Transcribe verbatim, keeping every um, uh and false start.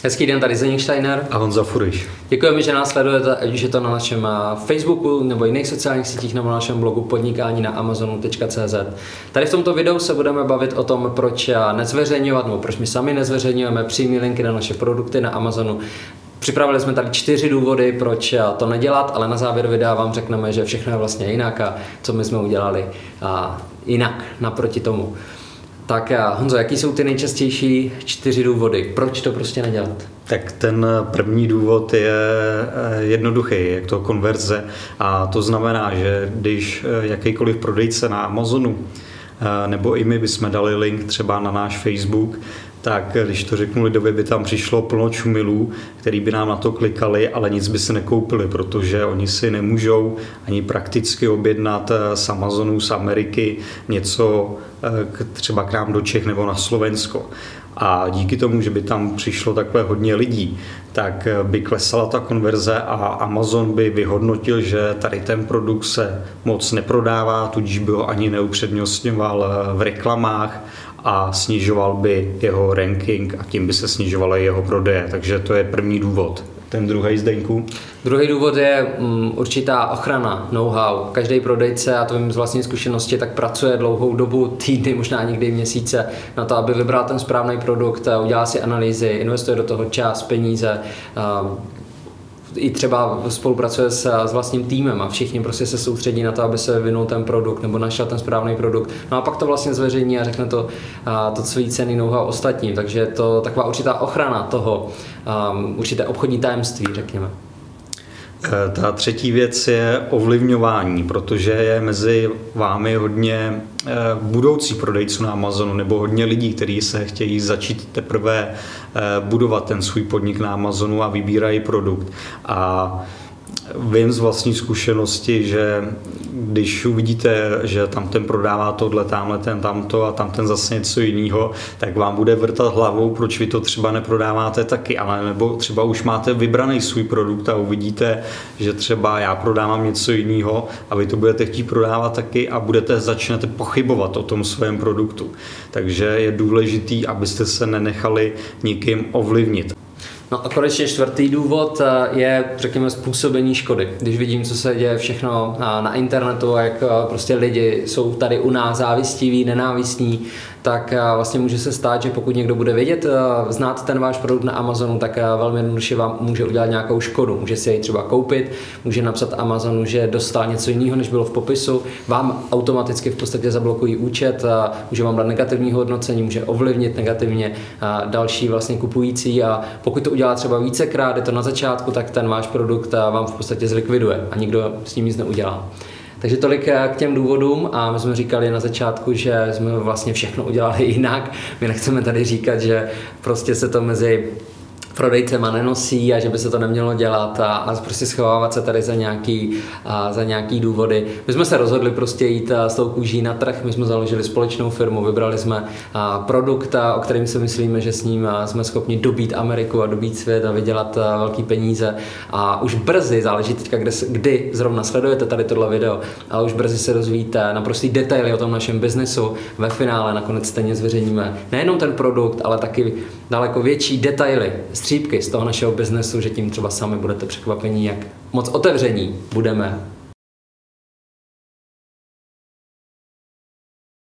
Hezký den, tady Zdeněk Steiner a Honza Furiš. Děkujeme, že nás sledujete, ať už je to na našem Facebooku nebo jiných sociálních sítích nebo na našem blogu podnikání na amazonu tečka cé zet. Tady v tomto videu se budeme bavit o tom, proč nezveřejňovat, nebo proč my sami nezveřejňujeme přímý linky na naše produkty na Amazonu. Připravili jsme tady čtyři důvody, proč to nedělat, ale na závěr videa vám řekneme, že všechno je vlastně jinak a co my jsme udělali jinak naproti tomu. Tak Honzo, jaký jsou ty nejčastější čtyři důvody, proč to prostě nedělat? Tak ten první důvod je jednoduchý, jak to konverze, a to znamená, že když jakýkoliv prodejce na Amazonu nebo i my bychom dali link třeba na náš Facebook, tak když to řeknu lidově, by tam přišlo plno čumilů, který by nám na to klikali, ale nic by si nekoupili, protože oni si nemůžou ani prakticky objednat z Amazonu, z Ameriky něco třeba k nám do Čech nebo na Slovensko. A díky tomu, že by tam přišlo takhle hodně lidí, tak by klesala ta konverze a Amazon by vyhodnotil, že tady ten produkt se moc neprodává, tudíž by ho ani neupřednostňoval v reklamách a snižoval by jeho ranking a tím by se snižovaly jeho prodeje. Takže to je první důvod. Ten druhý, Zdeňku? Druhý důvod je um, určitá ochrana, know-how. Každý prodejce, a to vím z vlastní zkušenosti, tak pracuje dlouhou dobu, týdny, možná někdy měsíce, na to, aby vybral ten správný produkt, udělá si analýzy, investuje do toho čas, peníze, um, i třeba spolupracuje s, s vlastním týmem a všichni prostě se soustředí na to, aby se vyvinul ten produkt nebo našel ten správný produkt. No a pak to vlastně zveřejní a řekne to, a, to svý ceny know-how ostatním. Takže je to taková určitá ochrana toho, um, určité obchodní tajemství, řekněme. Ta třetí věc je ovlivňování, protože je mezi vámi hodně budoucí prodejců na Amazonu nebo hodně lidí, kteří se chtějí začít teprve budovat ten svůj podnik na Amazonu a vybírají produkt. A vím z vlastní zkušenosti, že když uvidíte, že tam ten prodává tohle, tamhle ten, tamto a tam ten zase něco jiného, tak vám bude vrtat hlavou, proč vy to třeba neprodáváte taky, ale nebo třeba už máte vybraný svůj produkt a uvidíte, že třeba já prodávám něco jiného a vy to budete chtít prodávat taky a budete začnete pochybovat o tom svém produktu. Takže je důležitý, abyste se nenechali nikým ovlivnit. No a konečně čtvrtý důvod je, řekněme, způsobení škody. Když vidím, co se děje všechno na internetu, jak prostě lidi jsou tady u nás závistiví, nenávistní, tak vlastně může se stát, že pokud někdo bude vědět, znát ten váš produkt na Amazonu, tak velmi jednoduše vám může udělat nějakou škodu. Může si jej třeba koupit, může napsat Amazonu, že dostal něco jiného, než bylo v popisu, vám automaticky v podstatě zablokují účet, může vám dát negativní hodnocení, může ovlivnit negativně další vlastně kupující, a pokud to udělá třeba vícekrát, je to na začátku, tak ten váš produkt vám v podstatě zlikviduje a nikdo s ním nic neudělá. Takže tolik k těm důvodům, a my jsme říkali na začátku, že jsme vlastně všechno udělali jinak. My nechceme tady říkat, že prostě se to mezi prodejcema nenosí a že by se to nemělo dělat a, a prostě schovávat se tady za nějaký, a, za nějaký důvody. My jsme se rozhodli prostě jít a, s tou kůží na trh, my jsme založili společnou firmu, vybrali jsme a, produkt, a, o kterém si myslíme, že s ním a, jsme schopni dobít Ameriku a dobít svět a vydělat a, velký peníze. A už brzy, záleží teďka, kde, kdy zrovna sledujete tady tohle video, ale už brzy se dozvíte naprostý detaily o tom našem biznesu. Ve finále nakonec stejně zveřejníme nejenom ten produkt, ale taky daleko větší detaily, střípky z toho našeho biznesu, že tím třeba sami budete překvapení, jak moc otevření budeme